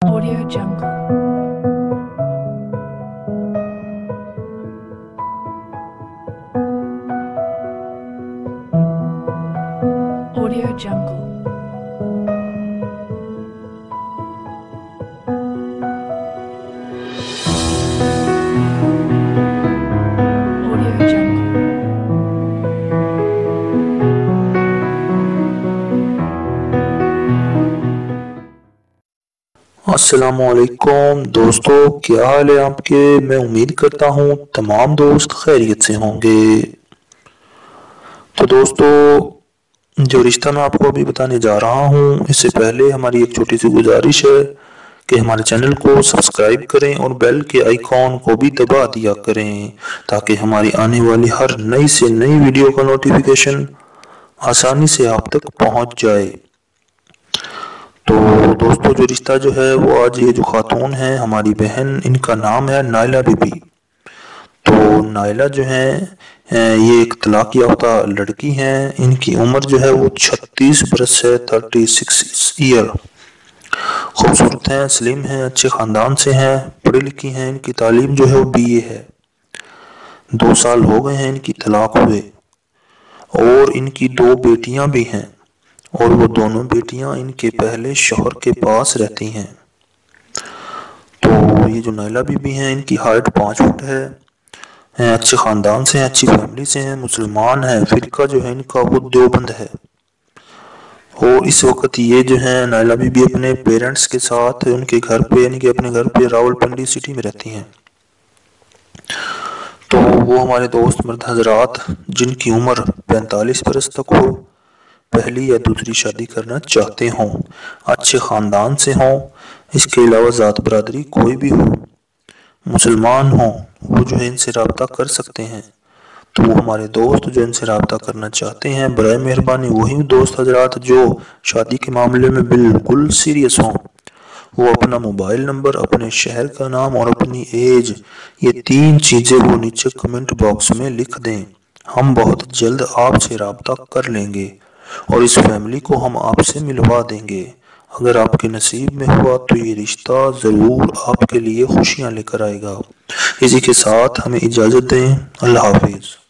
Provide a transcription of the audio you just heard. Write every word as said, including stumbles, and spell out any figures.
Audio Jungle. Audio Jungle. Audio Jungle. अस्सलामुअलैकुम दोस्तों, क्या हाल है आपके। मैं उम्मीद करता हूँ तमाम दोस्त खैरियत से होंगे। तो दोस्तों, जो रिश्ता मैं आपको अभी बताने जा रहा हूँ, इससे पहले हमारी एक छोटी सी गुजारिश है कि हमारे चैनल को सब्सक्राइब करें और बेल के आइकॉन को भी दबा दिया करें ताकि हमारी आने वाली हर नई से नई वीडियो का नोटिफिकेशन आसानी से आप तक पहुँच जाए। तो दोस्तों, जो रिश्ता जो है वो आज ये जो खातून है हमारी बहन, इनका नाम है नाइला बीबी। तो नाइला जो है ये एक तलाक याफ्ता लड़की हैं। इनकी उम्र जो है वो छत्तीस बरस है, थर्टी सिक्स ईयर। खूबसूरत हैं, स्लिम हैं, अच्छे ख़ानदान से हैं, पढ़ी लिखी हैं। इनकी तालीम जो है वो बी ए है। दो साल हो गए हैं इनकी तलाक हुए और इनकी दो बेटियां भी हैं और वो दोनों बेटियां इनके पहले शौहर के पास रहती हैं। तो ये जो नाइला बीबी हैं, इनकी हाइट पाँच फुट है, हैं अच्छे ख़ानदान से हैं, अच्छी फैमिली से हैं, मुसलमान हैं। फ़िरका जो है इनका वो देवबंद है। और इस वक्त ये जो है नाइला बीबी अपने पेरेंट्स के साथ उनके घर पे, यानी कि अपने घर पे रावलपिंडी सिटी में रहती हैं। तो वो हमारे दोस्त मर्द हजरात जिनकी उम्र पैंतालीस बरस तक हो, पहली या दूसरी शादी करना चाहते हों, अच्छे ख़ानदान से हों, इसके अलावा ज़ात बरादरी कोई भी हो, मुसलमान हों, वो जो है इनसे रब्ता कर सकते हैं। तो वो हमारे दोस्त जो इनसे रब्ता करना चाहते हैं, बराए मेहरबानी वही दोस्त हजरात जो शादी के मामले में बिल्कुल सीरियस हों, वो अपना मोबाइल नंबर, अपने शहर का नाम और अपनी एज, ये तीन चीज़ें वो नीचे कमेंट बॉक्स में लिख दें। हम बहुत जल्द आपसे रब्ता कर लेंगे और इस फैमिली को हम आपसे मिलवा देंगे। अगर आपके नसीब में हुआ तो ये रिश्ता ज़रूर आपके लिए खुशियाँ लेकर आएगा। इसी के साथ हमें इजाज़त दें। अल्लाह हाफिज़।